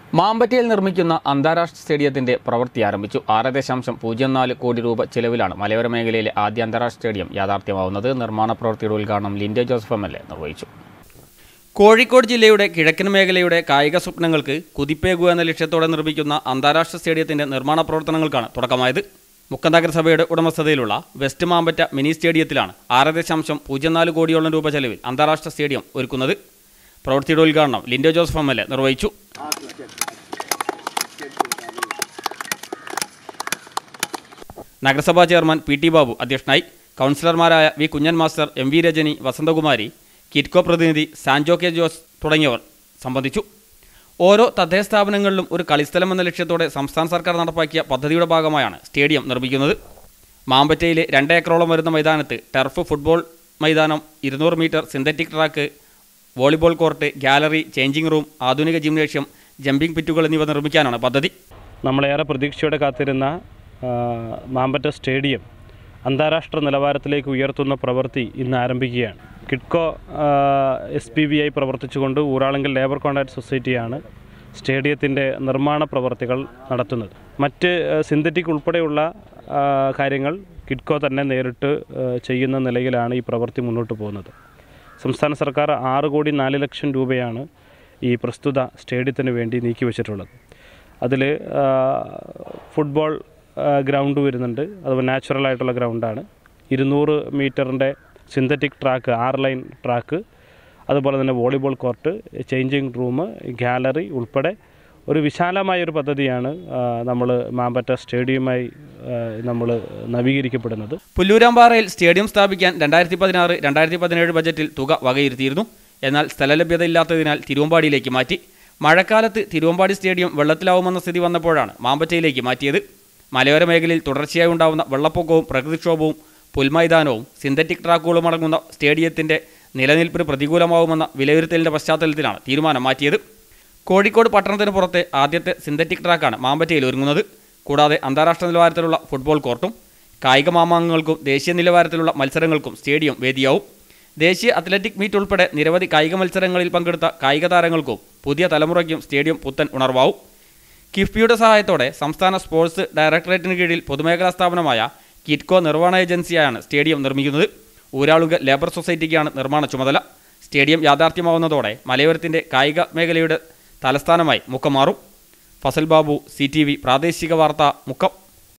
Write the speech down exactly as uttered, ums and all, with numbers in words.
മാമ്പറ്റയിൽ നിർമ്മിക്കുന്ന അന്താരാഷ്ട്ര സ്റ്റേഡിയത്തിന്റെ പ്രവൃത്തി ആരംഭിച്ചു. ആറ് ദശാംശം പൂജ്യം നാല് കോടി രൂപ ചെലവിലാണ് മലയോര മേഖലയിലെ ആദ്യ അന്താരാഷ്ട്ര സ്റ്റേഡിയം യാഥാർത്ഥ്യമാവുന്നത്. നിർമ്മാണ പ്രവൃത്തിയുടെ ഉദ്ഘാടനം Lindo Joseph M L A നിർവഹിച്ചു. കോഴിക്കോട് ജില്ലയുടെ കിഴക്കൻ മേഖലയുടെ കായിക സ്വപ്നങ്ങൾക്ക് കുതിപ്പേകുക എന്ന ലക്ഷ്യത്തോടെ നിർമ്മിക്കുന്ന അന്താരാഷ്ട്ര സ്റ്റേഡിയത്തിന്റെ നിർമ്മാണ പ്രവർത്തനങ്ങൾക്കാണ് തുടക്കമായത്. മുക്കം നഗരസഭയുടെ ഉടമസ്ഥതയിലുള്ള വെസ്റ്റ് മാമ്പറ്റ മിനി സ്റ്റേഡിയത്തിലാണ് ആറ് ദശാംശം പൂജ്യം നാല് കോടിയോളം രൂപ ചെലവിൽ അന്താരാഷ്ട്ര സ്റ്റേഡിയം ഒരുക്കുന്നത്. പ്രവൃത്തിയുടെ ഉദ്ഘാടനം Lindo Joseph M L A നിർവഹിച്ചു. നഗരസഭാ ചെയർമാൻ പി ടി ബാബു അധ്യക്ഷനായി. കൗൺസിലർമാരായ V Kunhan Master, M V Rajani, Vasanthakumari, Kitco പ്രതിനിധി സാൻജോ കെ ജോസ് തുടങ്ങിയവർ സംബന്ധിച്ചു. ഓരോ തദ്ദേശ സ്ഥാപനങ്ങളിലും ഒരു കളിസ്ഥലം എന്ന ലക്ഷ്യത്തോടെ സംസ്ഥാന സർക്കാർ നടപ്പാക്കിയ പദ്ധതിയുടെ ഭാഗമായാണ് സ്റ്റേഡിയം നിർമ്മിക്കുന്നത്. മാമ്പറ്റയിലെ രണ്ട് ഏക്കറോളം വരുന്ന മൈതാനത്ത് ടർഫ്, ഫുട്ബോൾ മൈതാനം, ഇരുന്നൂറ് metre synthetic track, volleyball court, gallery, changing room, ആധുനിക ജിംനേഷ്യം, ജമ്പിംഗ് പിറ്റുകൾ എന്നിവ നിർമ്മിക്കാനാണ് പദ്ധതി. നമ്മളേറെ പ്രതീക്ഷയോടെ കാത്തിരുന്ന മാമ്പറ്റ സ്റ്റേഡിയം അന്താരാഷ്ട്ര നിലവാരത്തിലേക്ക് ഉയർത്തുന്ന പ്രവൃത്തി ഇന്ന് ആരംഭിക്കുകയാണ്. കിറ്റ്കോ എസ് പി ബി ആയി പ്രവർത്തിച്ചുകൊണ്ട് ഊരാളുങ്കൽ ലേബർ കോൺട്രാക്ട് സൊസൈറ്റിയാണ് സ്റ്റേഡിയത്തിൻ്റെ നിർമ്മാണ പ്രവർത്തികൾ നടത്തുന്നത്. മറ്റ് സിന്തറ്റിക് ഉൾപ്പെടെയുള്ള കാര്യങ്ങൾ കിറ്റ്കോ തന്നെ നേരിട്ട് ചെയ്യുന്ന നിലയിലാണ് ഈ പ്രവൃത്തി മുന്നോട്ട് പോകുന്നത്. സംസ്ഥാന സർക്കാർ ആറ് കോടി നാല് ലക്ഷം രൂപയാണ് ഈ പ്രസ്തുത സ്റ്റേഡിയത്തിന് വേണ്ടി നീക്കിവെച്ചിട്ടുള്ളത്. അതിൽ ഫുട്ബോൾ ഗ്രൗണ്ട് വരുന്നുണ്ട്, അതുപോലെ നാച്ചുറലായിട്ടുള്ള ഗ്രൗണ്ടാണ്. ഇരുന്നൂറ് മീറ്ററിൻ്റെ സിന്തറ്റിക് ട്രാക്ക്, ആറ് ലൈൻ ട്രാക്ക്, അതുപോലെ തന്നെ volleyball court, changing room, gallery ഉൾപ്പെടെ ഒരു വിശാലമായൊരു പദ്ധതിയാണ് നമ്മൾ മാമ്പറ്റ സ്റ്റേഡിയമായി നമ്മൾ നവീകരിക്കപ്പെടുന്നത്. പുല്ലൂരാമ്പാറയിൽ സ്റ്റേഡിയം സ്ഥാപിക്കാൻ രണ്ടായിരത്തി പതിനാറ് രണ്ടായിരത്തി പതിനേഴ് ബജറ്റിൽ തുക വകയിരുത്തിയിരുന്നു. എന്നാൽ സ്ഥലലഭ്യതയില്ലാത്തതിനാൽ തിരുവമ്പാടിയിലേക്ക് മാറ്റി. മഴക്കാലത്ത് തിരുവമ്പാടി സ്റ്റേഡിയം വെള്ളത്തിലാവുമെന്ന സ്ഥിതി വന്നപ്പോഴാണ് മാമ്പറ്റയിലേക്ക് മാറ്റിയത്. മലയോര മേഖലയിൽ തുടർച്ചയായി ഉണ്ടാകുന്ന വെള്ളപ്പൊക്കവും പ്രകൃതിക്ഷോഭവും പുൽമൈതാനവും സിന്തറ്റിക് ട്രാക്കുകളും അടങ്ങുന്ന സ്റ്റേഡിയത്തിൻ്റെ നിലനിൽപ്പിന് പ്രതികൂലമാവുമെന്ന വിലയിരുത്തലിൻ്റെ പശ്ചാത്തലത്തിലാണ് തീരുമാനം മാറ്റിയത്. കോഴിക്കോട് പട്ടണത്തിന് പുറത്തെ ആദ്യത്തെ സിന്തറ്റിക് ട്രാക്കാണ് മാമ്പറ്റയിൽ ഒരുങ്ങുന്നത്. കൂടാതെ അന്താരാഷ്ട്ര നിലവാരത്തിലുള്ള ഫുട്ബോൾ കോർട്ടും കായിക മാമാങ്കങ്ങൾക്കും ദേശീയ നിലവാരത്തിലുള്ള മത്സരങ്ങൾക്കും സ്റ്റേഡിയം വേദിയാവും. ദേശീയ അത്ലറ്റിക് മീറ്റ് ഉൾപ്പെടെ നിരവധി കായിക മത്സരങ്ങളിൽ പങ്കെടുത്ത കായിക താരങ്ങൾക്കും പുതിയ തലമുറയ്ക്കും സ്റ്റേഡിയം പുത്തൻ ഉണർവാവും. കിഫ്ബിയുടെ സഹായത്തോടെ സംസ്ഥാന സ്പോർട്സ് ഡയറക്ടറേറ്റിന് കീഴിൽ പൊതുമേഖലാ സ്ഥാപനമായ കിറ്റ്കോ നിർവ്വഹണ ഏജൻസിയായാണ് സ്റ്റേഡിയം നിർമ്മിക്കുന്നത്. ഊരാളുങ്കൽ ലേബർ സൊസൈറ്റിക്കാണ് നിർമ്മാണ ചുമതല. സ്റ്റേഡിയം യാഥാർത്ഥ്യമാവുന്നതോടെ മലയോരത്തിൻ്റെ കായിക മേഖലയുടെ തലസ്ഥാനമായി മുക്കം മാറും. Fasal Babu, C T V പ്രാദേശിക വാർത്ത, മുക്കം.